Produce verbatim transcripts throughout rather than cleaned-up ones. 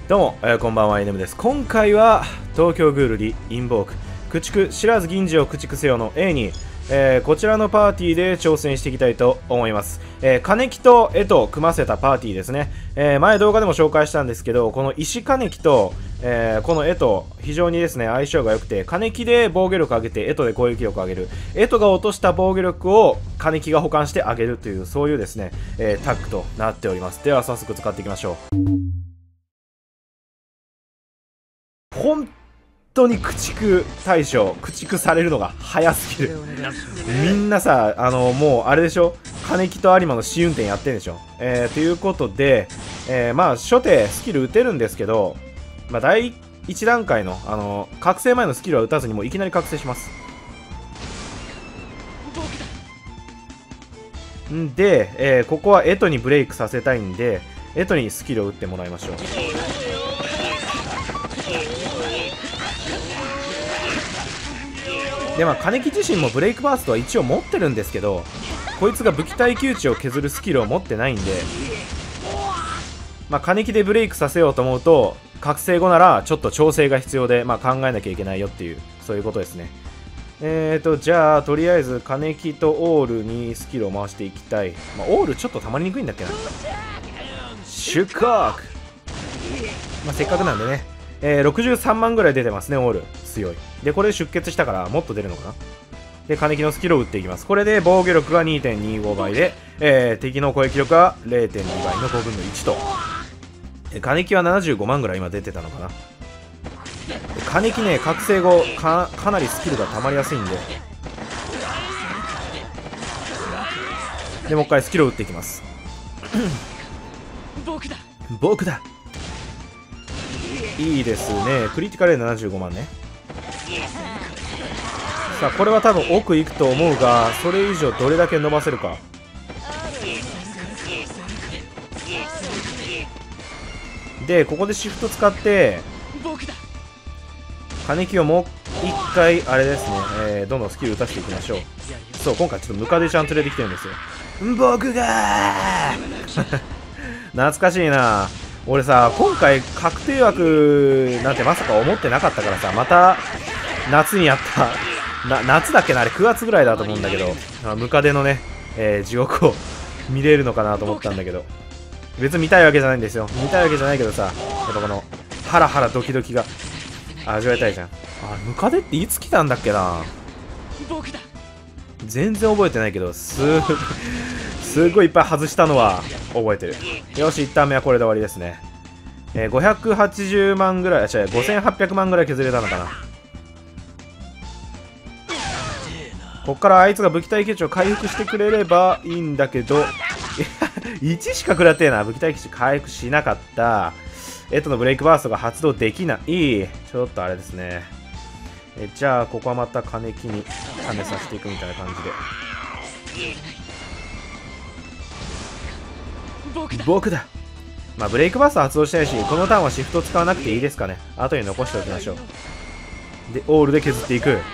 どうも、えー、こんばんは、エヌエムです。今回は東京グールリインボーク駆逐知らず銀次を駆逐せよの A に、えー、こちらのパーティーで挑戦していきたいと思います。えー、金木と絵と組ませたパーティーですね。えー、前動画でも紹介したんですけど、この石金木と、えー、この絵と非常にですね相性が良くて、金木で防御力上げて絵とで攻撃力上げる、絵とが落とした防御力を金木が保管して上げるという、そういうですね、えー、タッグとなっております。では早速使っていきましょう。本当に駆逐対象、駆逐されるのが早すぎる。みんなさ、あのもうあれでしょ、金木と有馬の試運転やってんでしょ。えー、ということで、えー、まあ初手スキル打てるんですけど、まあ、第一段階の、あの覚醒前のスキルは打たずにもういきなり覚醒します。んで、えー、ここはエトにブレイクさせたいんで、エトにスキルを打ってもらいましょう。でまあ金木自身もブレイクバーストは一応持ってるんですけど、こいつが武器耐久値を削るスキルを持ってないんで、まあ金木でブレイクさせようと思うと覚醒後ならちょっと調整が必要で、まあ、考えなきゃいけないよっていう、そういうことですね。えーとじゃあとりあえず金木とオールにスキルを回していきたい。まあ、オールちょっとたまりにくいんだっけな。シュカーク、まあ、せっかくなんでね、えー、ろくじゅうさんまんぐらい出てますね。オール強いで、これ出血したからもっと出るのかな。で金木のスキルを打っていきます。これで防御力が にてんにじゅうご 倍で、えー、敵の攻撃力が れいてんに 倍のごぶんのいちと、金木はななじゅうごまんぐらい今出てたのかな。金木ね、覚醒後 か, かなりスキルが溜まりやすいんで、でもう一回スキルを打っていきます。僕だ僕だいいですね。クリティカルでななじゅうごまんね。さあこれは多分奥行くと思うが、それ以上どれだけ伸ばせるか。でここでシフト使って金木をもう一回あれですね、えー、どんどんスキル打たせていきましょう。そう、今回ちょっとムカデちゃん連れてきてるんですよ。僕が懐かしいな。俺さ、今回確定枠なんてまさか思ってなかったからさ、また夏にやったな、夏だっけな、あれくがつぐらいだと思うんだけど、ムカデのね、えー、地獄を見れるのかなと思ったんだけど、別に見たいわけじゃないんですよ。見たいわけじゃないけどさ、やっぱこのハラハラドキドキが味わいたいじゃん。あ、ムカデっていつ来たんだっけな。全然覚えてないけど、すすっごいいっぱい外したのは覚えてる。よし、いちターン目はこれで終わりですね。えー、ごひゃくはちじゅうまんぐらい、あ、違う、ごせんはっぴゃくまんぐらい削れたのかな。こっからあいつが武器耐久値を回復してくれればいいんだけどいちしか食らってえな。武器耐久値回復しなかった。エトのブレイクバーストが発動できない。ちょっとあれですね。えじゃあここはまた金木に試させていくみたいな感じで、僕だ。まあブレイクバースト発動したいし、このターンはシフト使わなくていいですかね。後に残しておきましょう。でオールで削っていく。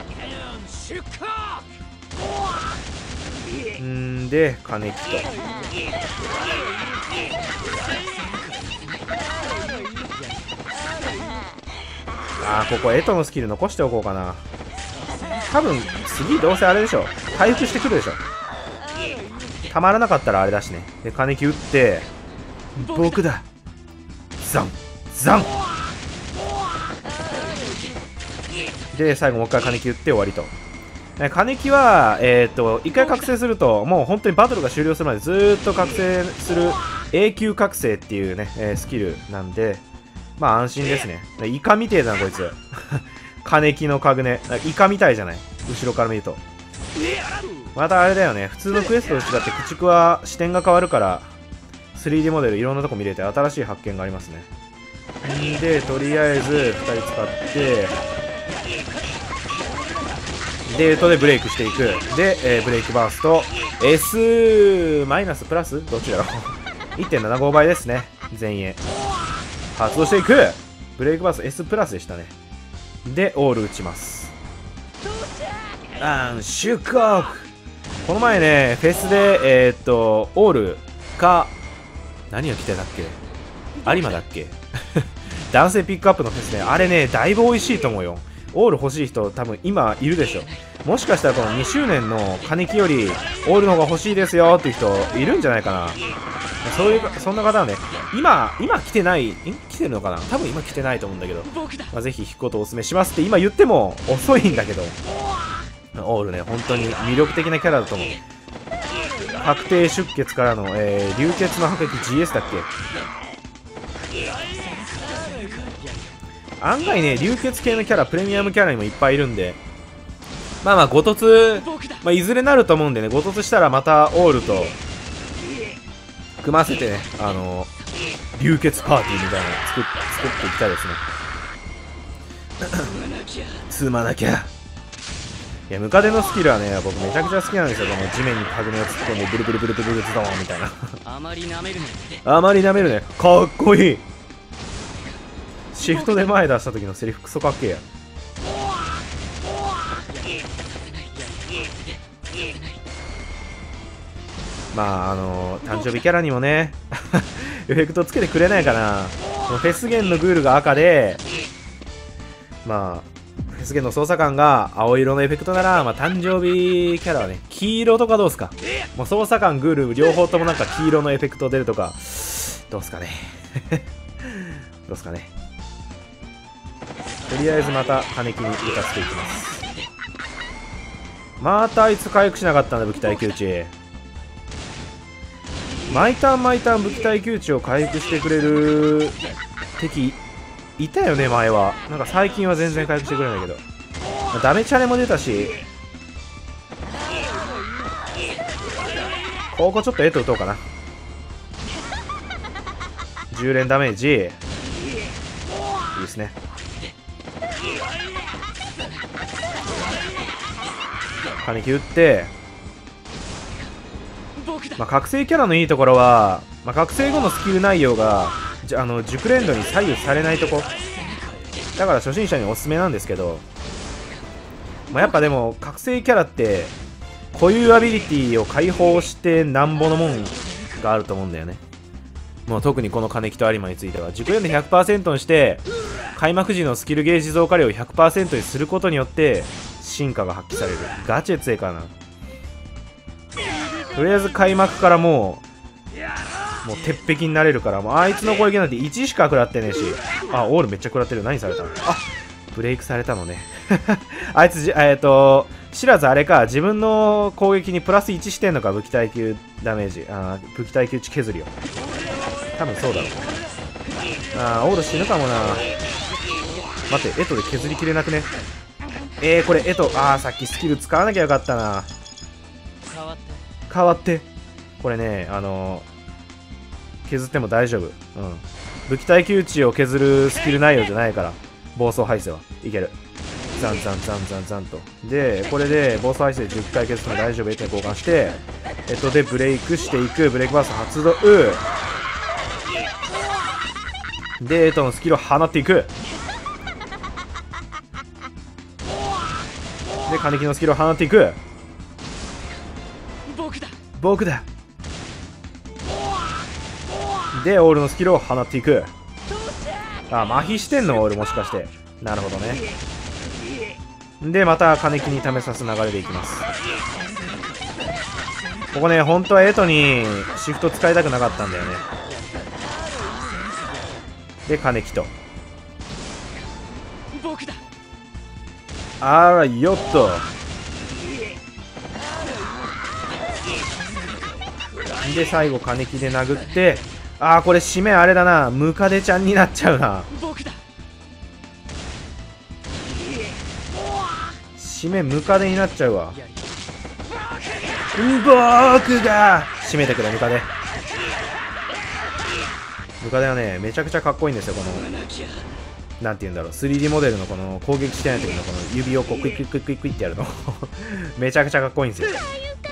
んで金木とあー、ここエトのスキル残しておこうかな。多分次どうせあれでしょ、回復してくるでしょ。たまらなかったらあれだしね。で金木打って僕だ、ザンザンで最後もう一回金木打って終わりと。金木はえっといっかい覚醒するともう本当にバトルが終了するまでずーっと覚醒する永久覚醒っていうね、えー、スキルなんで、まあ安心ですね。イカみてえだなこいつ金木のカグネイカみたいじゃない、後ろから見ると。またあれだよね、普通のクエストと違って駆逐は視点が変わるから スリーディー モデルいろんなとこ見れて新しい発見がありますね。んでとりあえずふたり使ってでエトでブレイクしていく。で、えー、ブレイクバースト S マイナスプラスどっちだろういってんななご 倍ですね。前衛発動していく。ブレイクバースト S プラスでしたね。でオール打ちます。あんシュコーク。この前ねフェスでえー、っとオールか何が来てたっけ、有馬だっけっ男性ピックアップのフェスね、あれね、だいぶ美味しいと思うよ。オール欲しい人多分今いるでしょ。もしかしたらこのにしゅうねんの金木よりオールの方が欲しいですよっていう人いるんじゃないかな。そういうそんな方はね、今今来てない、ん来てるのかな、多分今来てないと思うんだけど、まあ、ぜひ引くことをお勧めしますって今言っても遅いんだけど、オールね本当に魅力的なキャラだと思う。確定出血からの、えー、流血の破撃 ジーエス だっけ。案外ね、流血系のキャラ、プレミアムキャラにもいっぱいいるんで、まあまあ、ご突、まあ、いずれなると思うんでね、ご突したらまたオールと組ませてね、あのー、流血パーティーみたいなの作っ作っていきたいですね。積まなきゃ。いや、ムカデのスキルはね、僕めちゃくちゃ好きなんですよ。この地面にパグネを突っ込んで、ブルブルブルブルブルズドーンみたいな。あまり舐めるね。あまり舐めるね。かっこいい。シフトで前出した時のセリフクソかっけえや。まああのー、誕生日キャラにもねエフェクトつけてくれないかな。フェスゲンのグールが赤で、まあフェスゲンの捜査官が青色のエフェクトなら、まあ、誕生日キャラはね黄色とかどうすか。もう捜査官グール両方ともなんか黄色のエフェクト出るとかどうすかねどうすかね。とりあえずまた金木に行かせていきます。またあいつ回復しなかったんだ。武器耐久値毎ターン毎ターン武器耐久値を回復してくれる敵いたよね前は。なんか最近は全然回復してくれないけど、まあ、ダメチャレも出たし、ここちょっとエト打とうかな。じゅう連ダメージいいですね。金木打って、まあ、覚醒キャラのいいところは、まあ、覚醒後のスキル内容がじあの熟練度に左右されないとこだから初心者におすすめなんですけど、まあ、やっぱでも覚醒キャラって固有アビリティを解放してなんぼのもんがあると思うんだよね。もう特にこの金木と有馬については熟練度 ひゃくパーセント にして開幕時のスキルゲージ増加量を ひゃくパーセント にすることによって進化が発揮される。ガチで強いからな。とりあえず開幕からもうもう鉄壁になれるから、もうあいつの攻撃なんていちしか食らってねえし、あオールめっちゃ食らってる。何されたの。あブレイクされたのねあいつじえっ、ー、と知らずあれか、自分の攻撃にプラスいちしてんのか。武器耐久ダメージ、あ武器耐久値削るよ多分そうだろう。あーオール死ぬかもな。待ってエトで削りきれなくね。えー、これエトあーさっきスキル使わなきゃよかったな。変わってこれね、あのー、削っても大丈夫。うん武器耐久値を削るスキル内容じゃないから、暴走排水はいける。ザンザンザンザンザンと。でこれで暴走排水じゅっかい削っても大丈夫。エトに交換してエトでブレイクしていく。ブレイクバースト発動でエトのスキルを放っていく。で金木のスキルを放っていく。僕だでオールのスキルを放っていく。あ麻痺してんのオールもしかして。なるほどね。でまた金木に試さす流れでいきます。ここね本当はエトにシフト使いたくなかったんだよね。で金木とあらよっと。で最後金木で殴って、ああこれ締めあれだな、ムカデちゃんになっちゃうな。締めムカデになっちゃうわ。僕が締めてくれムカデ。ムカデはねめちゃくちゃかっこいいんですよ。このなんて言うんだろう スリーディー モデルのこの攻撃してない時のこの指をこうクイックイックイックイックイってやるのめちゃくちゃかっこいいんですよ。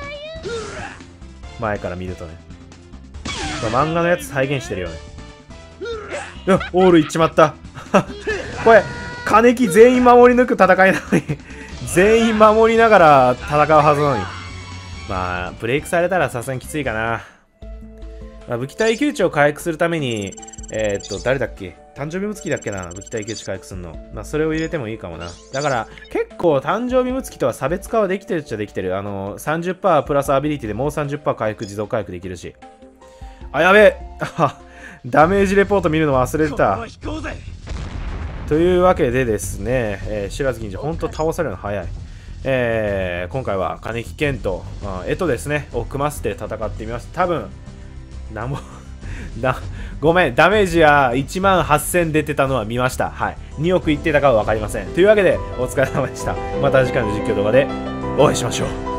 前から見るとね、漫画のやつ再現してるよね。いやオールいっちまったこれ金木全員守り抜く戦いなのに全員守りながら戦うはずなのに、まあブレイクされたらさすがにきついかな。まあ、武器耐久値を回復するためにえー、っと誰だっけ誕生日ムツキだっけな、武器耐久値回復するの。まあ、それを入れてもいいかもな。だから、結構、誕生日ムツキとは差別化はできてるっちゃできてる。あの、さんじゅっパーセント プラスアビリティでもう さんじゅっパーセント 回復、自動回復できるし。あ、やべえあダメージレポート見るの忘れてた。というわけでですね、えー、白月銀次、ほんと倒されるの早い。えー、今回は金木剣と、まあ、えとですね、を組ませて戦ってみます。多分、なんもだ、ごめん、ダメージはいちまんはっせん出てたのは見ました。はい。におくいってたかは分かりません。というわけで、お疲れ様でした。また次回の実況動画でお会いしましょう。